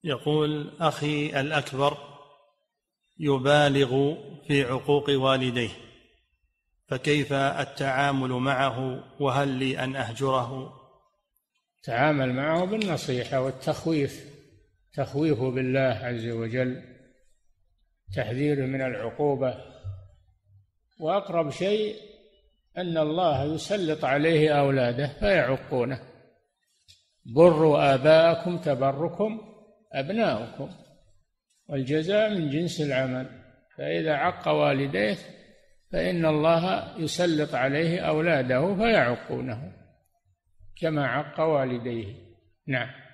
يقول: أخي الأكبر يبالغ في عقوق والديه، فكيف التعامل معه؟ وهل لي أن أهجره؟ تعامل معه بالنصيحة والتخويف، تخويفه بالله عز وجل، تحذيره من العقوبة. وأقرب شيء أن الله يسلط عليه أولاده فيعقونه. بروا آباءكم تبركم أبناؤكم، والجزاء من جنس العمل. فإذا عق والديه فإن الله يسلط عليه أولاده فيعقونه كما عق والديه. نعم.